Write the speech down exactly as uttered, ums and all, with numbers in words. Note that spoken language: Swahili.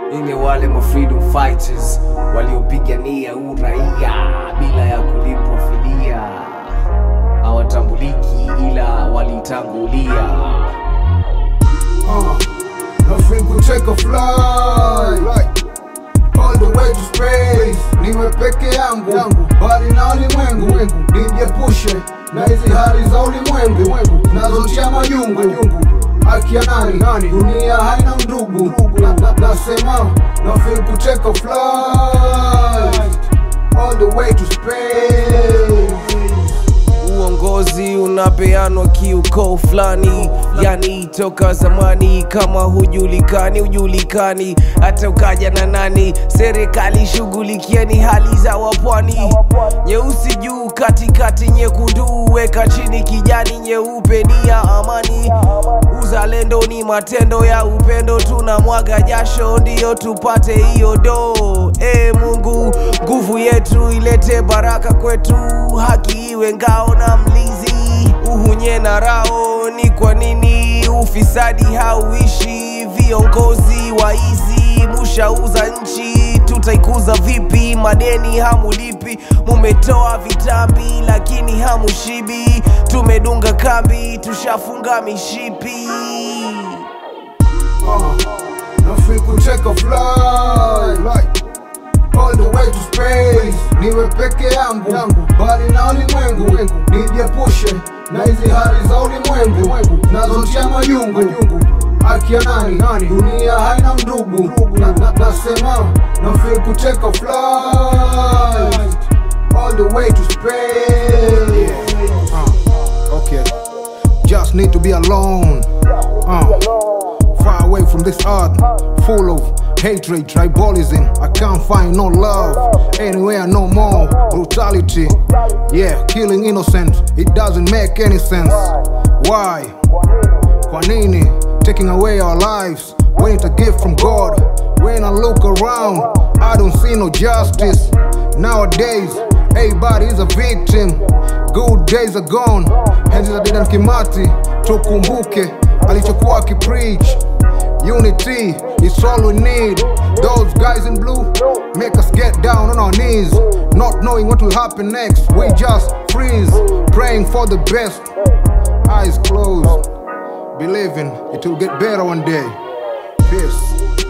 Ile wale ma freedom fighters waliopigania uraia bila ya kulipwa fidia, hawatambuliki ila walitangulia. Uh, nothing could take a flight all the way to space. Niwe peke yangu bali na ulimwengu, nijiepushe na hizi hali za ulimwengu nazotia majungu. Akia nani, dunia haina ndugu. Nasema nothing could take a flight all the way to space. Uongozi unapeanwa kiuko fulani, yani toka zamani. Kama hujulikani hujulikani, hata ukaja na nani. Serikali shughulikieni hali za wapwani. Nyeusi juu katikati nyekundu, weka chini kijani nyeupe ni ya amani. Uzalendo ni matendo ya upendo, tunamwaga jasho ndio tupate hiyo do. E Mungu, nguvu yetu ilete baraka kwetu, haki iwe ngao na mlizi. Uhunye na rao, ni kwa nini ufisadi hauishi? Viongozi waizi mushauza nchi, tutaikuza vipi? Madeni hamulipi, mumetoa vitambi lakini hamushibi. Tumedunga kambi, tushafunga mishipi. Uh, nothing could take a flight all the way to space. Niwe peke yangu bali na ulimwengu, nijiepushe na hizi hali za ulimwengu nazotia majungu. Akia nani, dunia haina ndugu. Nasema nothing could take a flight all the way to space. Uh, okay, just need to be alone. Uh, far away from this earth full of hatred, tribalism. I can't find no love anywhere no more. Brutality, yeah, killing innocent. It doesn't make any sense. Why? Kwa nini taking away our lives when it's a gift from God? When I look around, I don't see no justice. Nowadays, everybody is a victim. Good days are gone. Henzi za Dedan Kimathi, tukumbuke alichokuwa akipreach. Unity is all we need. Those guys in blue make us get down on our knees, not knowing what will happen next. We just freeze, praying for the best, eyes closed, believing it will get better one day. Peace.